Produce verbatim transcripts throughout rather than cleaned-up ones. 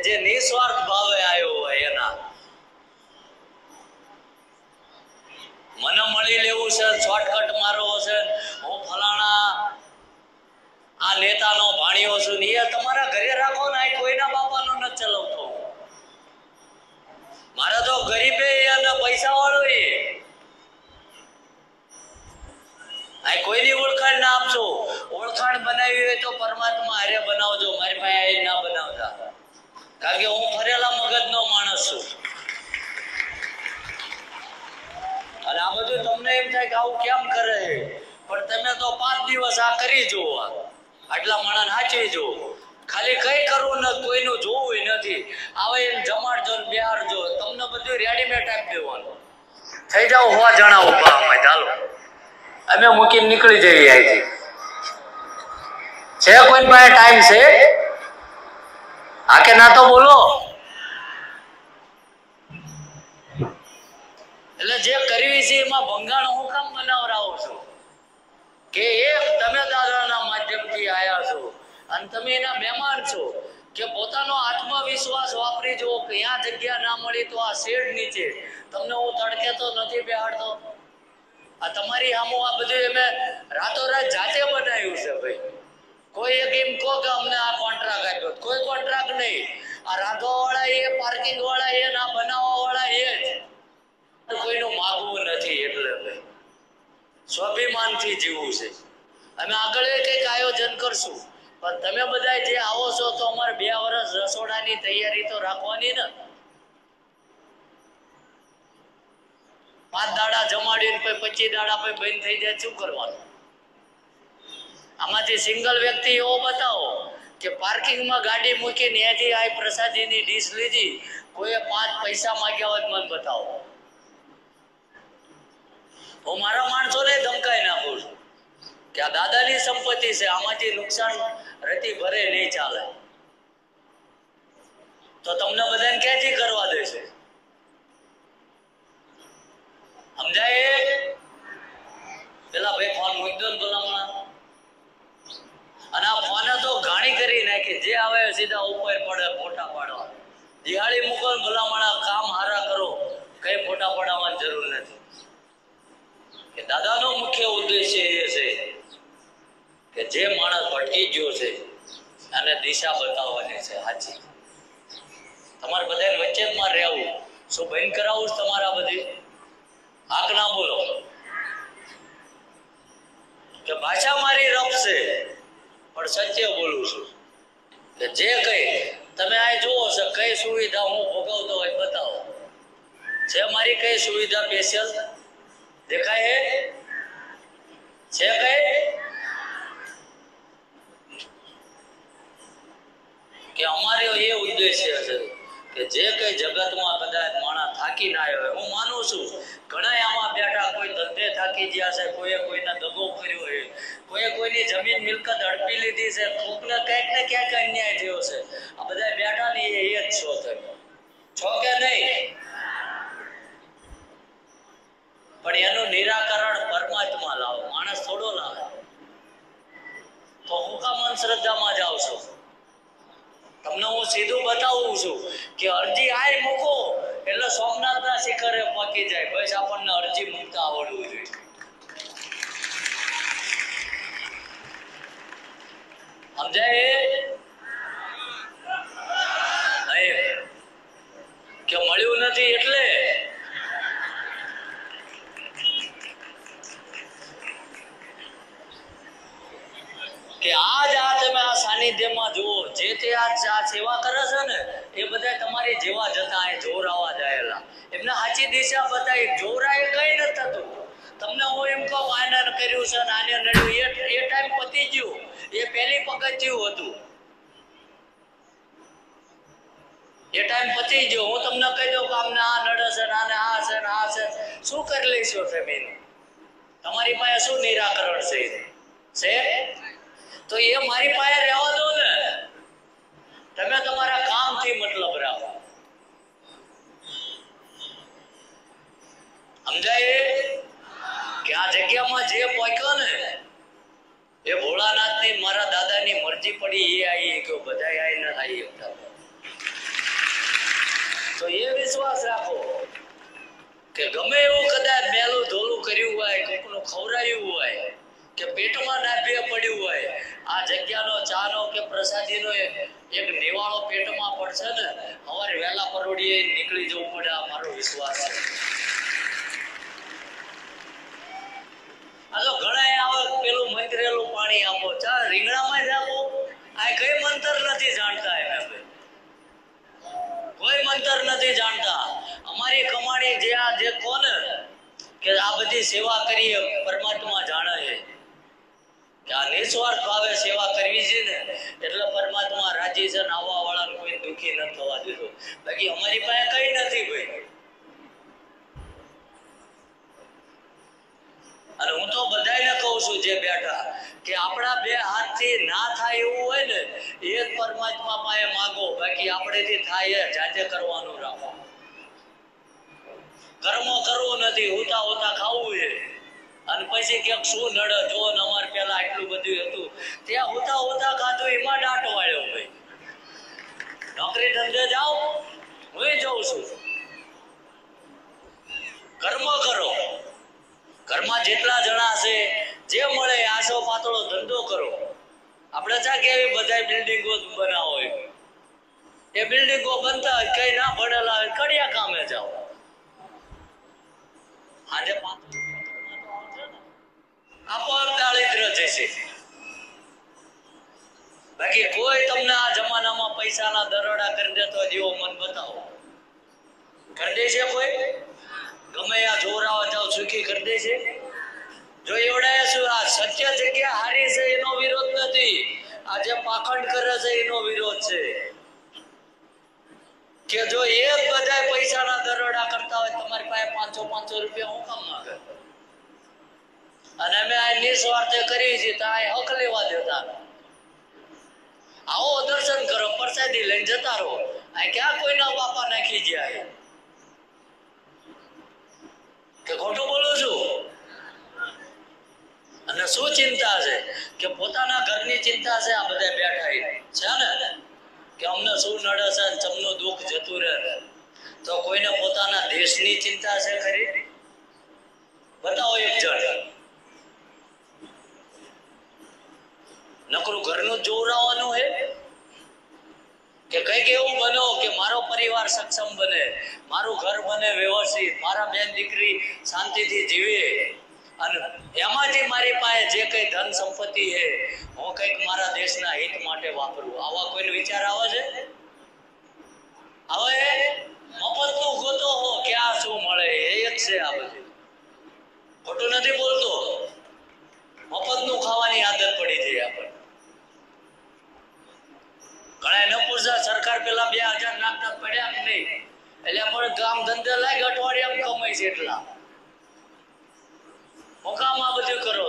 જે નિસ્વાર્થ ભાવે આવ્યો હોય એના મને મળી લેવું છે, શોર્ટકટ મારવો છે, હું ફલાણા આ નેતાનો ભાણ્યો છું, એ તમારા ઘરે રાખો ને, કોઈના બાપાનો ન ચલાવતો. મારા તો ગરીબે અને પૈસા વાળો એ આ કોઈની ઓળખાણ ના આપશો. ઓળખાણ બનાવી હોય તો પરમાત્મા હારે બનાવજો, મારી પાસે ના બનાવતા, કારણ કે હું ફરેલા મગજનો માણસ છું. અને આ બધું તમને એમ થાય કે આવું કેમ કરે, પણ તમે તો પાંચ દિવસ આ કરી જુઓ, આટલા માણસ સાચવી જુઓ. ખાલી કઈ કરવું ન, કોઈનું જોવું નથી. આવે એમ જમાડજો ને બિહારજો, તમને બધું રેડીમેડ આપી દેવાનું. થઈ જાવ હો જણા ઉભા, અમે ચાલો અમે મૂકીને નીકળી જઈએ અહીંથી. છે કોઈ પાસે ટાઈમ છે? હા કે ના તો બોલો. એટલે જે કરવી છે એમાં ભંગાણ હું કામ બનાવરાવું છું કે એક તમે દાદાના માધ્યમથી આયા છો અને તમે એના મહેમાન છો, કે પોતાનો આત્મવિશ્વાસ વાપરી જુઓ કે આ જગ્યા ના મળી તો આ શેડ નીચે તમને હું તડકે તો નથી બેહાડતો. આ તમારી સામું આ બધું અમે રાતોરાત જાતે બનાવ્યું છે ભાઈ. કોઈ એક એમ કહો કે અમને આ કોન્ટ્રાક્ટ આપ્યો, કોઈ કોન્ટ્રાક્ટ નહીં. આ રાંધવા વાળા એ, પાર્કિંગ વાળા એ, ના બનાવવા વાળા એ જ. કોઈનું માગવું નથી. એટલે ભાઈ સ્વાભિમાનથી જીવવું છે. અમે આગળ કંઈક આયોજન કરશું, પણ તમે બધા જે આવો છો તો અમારે બે વર્ષ રસોડાની તૈયારી તો રાખવાની ને. પાંચ દાડા જમાડીને પછી પચીસ દાડા પછી બંધ થઈ જાય, શું કરવાનું? આમાંથી સિંગલ વ્યક્તિ એવો બતાવો કે પાર્કિંગમાં ગાડી મૂકીને ત્યાંથી આ પ્રસાદીની ડીશ લીધી, કોઈએ પાંચ પૈસા માંગ્યા હોય મને બતાવો. હું મારા માણસોને ધમકાઈ નાખું છું કે આ દાદાની સંપત્તિ છે, આમાંથી નુકસાન રતી ભરે નહીં ચાલે. તો તમને બધાને ક્યાંથી કરવા દેશે? સમજાય? પેલા ભાઈ ફોન મૂકી દો ને ભલામણા. અને આ ફોને તો ઘાણી કરી નાખી, જે આવે સીધા ઉપર પડે ફોટા પાડવા. દિહાળી મૂકો ને ભલામણા, કામ હારા કરો, કઈ ફોટા પડાવવાની જરૂર નથી. કે દાદાનો મુખ્ય ઉદ્દેશ્ય એ છે કે જે માણસ ભટકી ગયો છે અને દિશા બતાવવાની છે સાચી. તમારે બધા વચ્ચે જ માં રહેવું. શું બંધ કરાવું છે તમારા બધી? આગ ના બોલો કે ભાષા મારી રફ છે, પણ સત્ય બોલું છું. કે જે કઈ તમે આ જુઓ છો, કઈ સુવિધા હું ભોગવતો હોય બતાવો. છે મારી કઈ સુવિધા સ્પેશિયલ દેખાય છે? કઈ કે અમારે એ ઉદ્દેશ્ય છે કે જે કઈ જગતમાં કદાચ માણસ થાકી ના આવ્યો હોય, હું માનું છું ઘણા આમાં બેઠા કોઈ ધંધે થાકી ગયા છે, કોઈએ કોઈને દગો કર્યો હોય, કોઈએ કોઈની જમીન મિલકત હડપી લીધી છે, કોકને ક્યાંક ને ક્યાંક અન્યાય થયો છે. આ બધા બેઠા ને એ જ છો તમે છો કે નહીં? પણ એનું નિરાકરણ પરમાત્મા લાવો, માણસ થોડો લાવે. તો હું કામ અંધશ્રદ્ધામાં જાઉં છું? તમને હું સીધું બતાવું છું કે અરજી આય મૂકો એટલે સોમનાથના શિખરે પહોંચી જાય. બસ આપણને અરજી મૂકતા આવડવું જોઈએ. સમજાય? કે મળ્યું નથી એટલે કે આજ આ તમે આ સાનિધ્યમાં જુઓ, જે તે આ સેવા કરે છે ને એ બધા તમારી જેવા જતા એ જોરાવા જાયેલા, એમને સાચી દિશા બતાવી. જોરાએ કઈ નથી થતું. તમને હું એમ કહું આને કર્યું છે ને આને નડ્યું, એ એ ટાઈમ પતી ગયું. એ પહેલી પગથિયું હતું, એ ટાઈમ પતી ગયો. હું તમને કહી દઉં કે આમને આ નડે છે ને આને આ છે ને આ છે, શું કરી લઈશો તમે? તમારી પાસે શું નિરાકરણ છે? છે તો એ મારી પાસે રહેવા દો ને. તમે તમારા કામથી મતલબ રાખો. સમજાય કે આ જગ્યામાં જે પહોંચ્યો ને એ ભોળાનાથની મારા દાદાની મરજી પડી. એ આવી કે બધા આવી ના આવી શકતા. તો એ વિશ્વાસ રાખો કે ગમે એવું કદાચ મેલું ધોલું કર્યું હોય, કોકનું ખવડાવ્યું હોય કે પેટમાં નાભે પડ્યું હોય, આ જગ્યાનો ચાનો કે પ્રસાદીનો એક નિવાળો પેટમાં પડશે ને, સવારે વહેલા પરોડીએ નીકળી જવું પડે. આ મારો વિશ્વાસ છે. આ તો ઘણા આવે પેલું મંત્રેલું પાણી આપો, ચા રીંગણામાં જ આપો. આ કઈ મંતર નથી જાણતા, એમ કોઈ મંતર નથી જાણતા. અમારી કમાણી જે આ જે કોને કે આ બધી સેવા કરીએ, પરમાત્મા જાણે છે કે આ નિસ્વાર્થ ભાવે સેવા કરવી છે ને, એટલે પરમાત્મા રાજી છે ને આવવા વાળાને કોઈ દુઃખી ન થવા દીધો. બાકી અમારી પાસે કઈ નથી ભાઈ. અને હું તો બધાને કહું છું જે બેઠા કે આપણા બે હાથથી ના થાય એવું હોય ને, એ જ પરમાત્મા પાસે માગો. બાકી આપણેથી થાય જાતે કરવાનું રાખો. કર્મો કરવું નથી, હોતા હોતા ખાવું છે. અને પછી ક્યાંક શું નડે, જો અમારે પેલા આટલું બધું હતું ત્યાં હોતા હોતા ખાધું, એમાં દાંટ વાળ્યો ભાઈ. નોકરી ધંધે જાઓ, હું જાઉં છું. કર્મ કરો. ઘરમાં જેટલા જણા છે, જે મળે આસો પાતળો ધંધો કરો. આપણે ચા કેવી બધા બિલ્ડિંગો બનાવો, એ બિલ્ડિંગો બનતા હોય, કઈ ના ભણેલા હોય કડિયા કામે જાઓ. આજે આપો દારિદ્ર જશે. બાકી કોઈ તમને આ જમાનામાં પૈસાના દરોડા કરી દેતો જેવો મન બતાવો, કરી દે છે કોઈ? ગમે આ જોરાવા જાવ સુખી કરી દે છે? જો એવડાય શું, આ સત્ય જગ્યા હારી છે એનો વિરોધ નથી, આ જે પાખંડ કરે છે એનો વિરોધ છે. કે જો એક બધા પૈસાના દરોડા કરતા હોય, તમારી પાસે પાંચસો પાંચસો રૂપિયા હું કામ માંગે? અને અમે આ નિસ્વાર્થે કરી છે તો આ હક લેવા દેતા. આવો દર્શન કરો, પ્રસાદી લઈને જતા રહો. આ ક્યાં કોઈના બાપા નાખી જાય? કે ખોટું બોલું છું? અને શું ચિંતા છે કે પોતાના ઘરની ચિંતા છે. આ બધા બેઠા છે ને કે અમને શું નડે છે, તમનું દુઃખ જતું રહે. તો કોઈને પોતાના દેશની ચિંતા છે ખરી? બતાવો એક જણ. નકરું ઘરનું જ જોવરાવાનું હે કે કઈક એવું બનો કે મારો પરિવાર સક્ષમ બને, મારું ઘર બને વ્યવસ્થિત, મારા બેન દીકરી શાંતિથી જીવે, અને એમાંથી મારી પાસે જે કઈ ધન સંપત્તિ છે હું કઈક મારા દેશના હિત માટે વાપરું. આવા કોઈને વિચાર આવે છે? હવે મફતનું ગોતો હો કે આ શું મળે, એ જ છે આ બધું. ખોટું નથી બોલતો. મફતનું ખાવાની આદત પડી જાય આપણને. ઘણા ન પૂછતા સરકાર પેલા બે હજાર નાખતા પડ્યા નહીં, એટલે પણ કામ ધંધે લાગે અઠવાડિયામાં કમાય છે એટલા. હું કામ આ બધું કરો?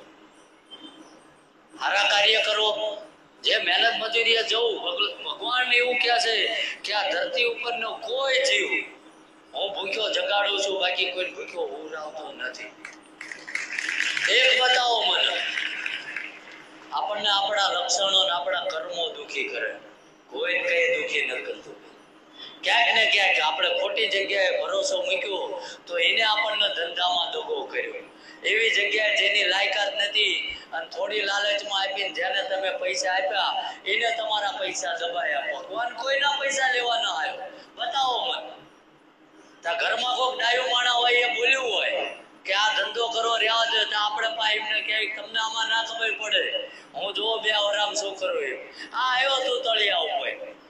સારા કાર્ય કરો, જે મહેનત મજૂરીએ જવું. ભગવાન એવું કહે છે કે આ ધરતી ઉપરનો કોઈ જીવ હું ભૂખ્યો જગાડું છું, બાકી કોઈ ભૂખ્યો ઉરાવતો નથી. એક બતાવો મને. આપણને આપણા લક્ષણો ને આપણા કર્મો દુખી કરે, કોઈ કઈ દુખી ન કરતું. ક્યાંક ને ક્યાંક આપણે ખોટી જગ્યાએ ભરોસો મૂક્યો તો એને આપણને ધંધામાં દગો કર્યો. એવી જગ્યાએ જેની લાયકાત નથી અને થોડી લાલચમાં આપીને જેને તમે પૈસા આપ્યા એને તમારા પૈસા દબાયા. ભગવાન કોઈના પૈસા લેવા ન આવ્યો. બતાવો મને. તા ઘરમાં કોઈક ડાયું માણા હોય એ બોલ્યું હોય કે આ ધંધો કરો રહેવા દે, તો આપણે પાસે એમને ક્યાંય તમને આમાં ના ખબર પડે. હું જો બે આરામ શું કરું એમ. આ આવ્યો તું તળિયા ઉપર,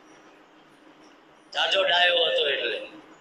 જાજો ડાયો હતો એટલે.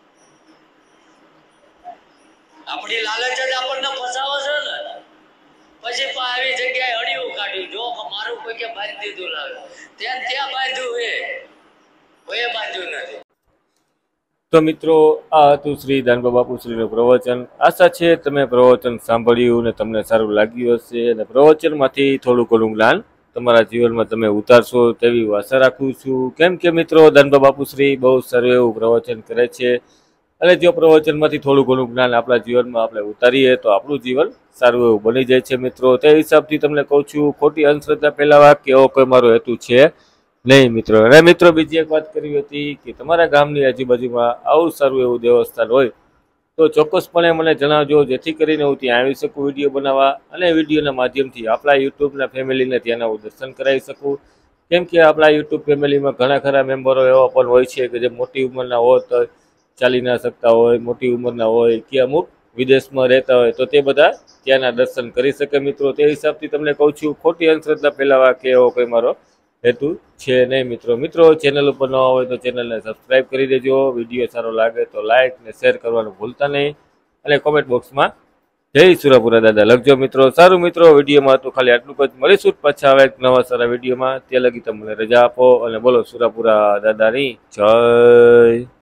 આપણી લાલચ જ આપણને ફસાવે છે ને. પછી આવી જગ્યાએ અડિયું કાઢ્યું, જો મારું કોઈ કે બાંધી દીધું લાવે, ત્યાં ત્યાં બાંધ્યું એ કોઈ બાંધ્યું નથી. તો મિત્રો, આ હતું શ્રી દાનબા બાપુશ્રીનું પ્રવચન. આશા છે તમે પ્રવચન સાંભળ્યું ને તમને સારું લાગ્યું હશે, અને પ્રવચનમાંથી થોડું ઘણું જ્ઞાન તમારા જીવનમાં તમે ઉતારશો તેવી આશા રાખું છું. કેમ કે મિત્રો, દાનબા બાપુશ્રી બહુ સારું એવું પ્રવચન કરે છે, અને જો પ્રવચનમાંથી થોડું ઘણું જ્ઞાન આપણા જીવનમાં આપણે ઉતારીએ તો આપણું જીવન સારું એવું બની જાય છે. મિત્રો, તે હિસાબથી તમને કહું છું, ખોટી અંધશ્રદ્ધા ફેલાવા કે એવો કોઈ મારો હેતુ છે નહીં મિત્રો. અને મિત્રો બીજી એક વાત કરવી હતી કે તમારા ગામની આજુબાજુમાં આવું સારું એવું દેવસ્થાન હોય તો ચોક્કસપણે મને જણાવજો, જેથી કરીને હું ત્યાં આવી શકું વિડીયો બનાવવા અને વિડીયોના માધ્યમથી આપણા યુટ્યુબના ફેમિલીને ત્યાંના હું દર્શન કરાવી શકું. કેમ કે આપણા યુટ્યુબ ફેમિલીમાં ઘણા ખરા મેમ્બરો એવા પણ હોય છે કે જે મોટી ઉંમરના હોય તો ચાલી ના શકતા હોય, મોટી ઉંમરના હોય કે અમુક વિદેશમાં રહેતા હોય, તો તે બધા ત્યાંના દર્શન કરી શકે મિત્રો. તે હિસાબથી તમને કહું છું, ખોટી અંધશ્રદ્ધા ફેલાવા કે એવો કોઈ મારો હેતુ છે નહીં મિત્રો. મિત્રો ચેનલ ઉપર ન હોય તો ચેનલને સબસ્ક્રાઈબ કરી દેજો. વિડીયો સારો લાગે તો લાઈક ને શેર કરવાનું ભૂલતા નહીં અને કોમેન્ટ બોક્સમાં જય સુરાપુરા દાદા લખજો મિત્રો. સારું મિત્રો, વિડીયોમાં તો ખાલી આટલું જ. મળીશું પાછા આવે એક નવા સારા વિડીયોમાં. ત્યાં લગી તમને રજા આપો અને બોલો સુરાપુરા દાદાની જય.